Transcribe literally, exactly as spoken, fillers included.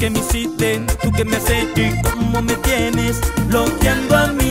que me hiciste, tú que me has hecho y cómo me tienes bloqueando a mí.